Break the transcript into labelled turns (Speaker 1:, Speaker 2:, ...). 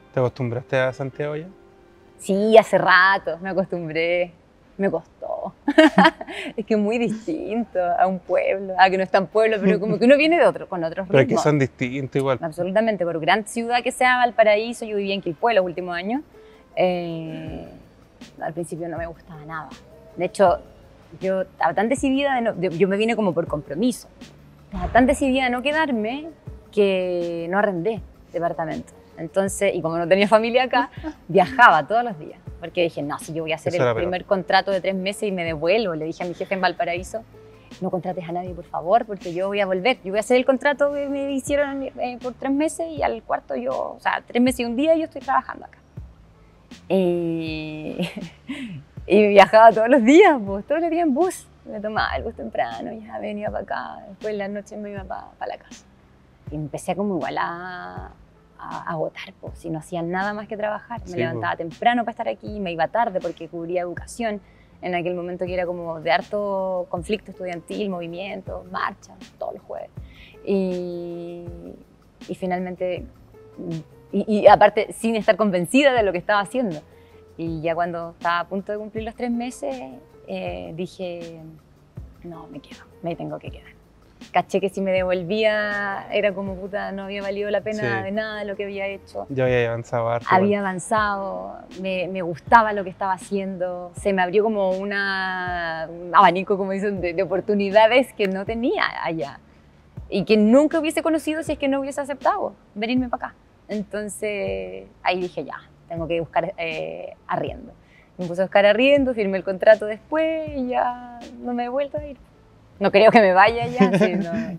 Speaker 1: ¿Te acostumbraste a Santiago ya?
Speaker 2: Sí, hace rato, me acostumbré, me costó. Es que es muy distinto a un pueblo, que no es tan pueblo, pero como que uno viene de otro, con otros
Speaker 1: Pero es que
Speaker 2: ritmos.
Speaker 1: son distintos igual.
Speaker 2: Absolutamente, por gran ciudad que sea Valparaíso, yo vivía en Quilpué los últimos años, al principio no me gustaba nada. De hecho, yo estaba tan decidida, yo me vine como por compromiso, estaba tan decidida de no quedarme que no arrendé departamento. Entonces, y como no tenía familia acá, viajaba todos los días, porque dije, no, si yo voy a hacer
Speaker 1: Eso era
Speaker 2: el primer contrato de 3 meses y me devuelvo, le dije a mi jefe en Valparaíso, no contrates a nadie, por favor, porque yo voy a volver. Yo voy a hacer el contrato que me hicieron por 3 meses y al cuarto yo, o sea, 3 meses y un día yo estoy trabajando acá. Y viajaba todos los días en bus. Me tomaba el bus temprano, ya venía para acá, después en la noche me iba para la casa. Y empecé como igual a agotar, pues, si no hacía nada más que trabajar. Me levantaba temprano para estar aquí, me iba tarde porque cubría educación, en aquel momento que era como de harto conflicto estudiantil, movimiento, marcha, todos los jueves. Y finalmente, y aparte sin estar convencida de lo que estaba haciendo. Y ya cuando estaba a punto de cumplir los 3 meses, dije, no, me quedo, me tengo que quedar. Caché que si me devolvía era como puta, no había valido la pena de nada lo que había hecho.
Speaker 1: Ya había avanzado harto.
Speaker 2: Había avanzado, me gustaba lo que estaba haciendo, se me abrió como un abanico, como dicen, de oportunidades que no tenía allá y que nunca hubiese conocido si es que no hubiese aceptado venirme para acá. Entonces ahí dije, ya, tengo que buscar arriendo. Me puse a buscar arriendo, firmé el contrato después y ya no me he vuelto a ir. No creo que me vaya ya, sino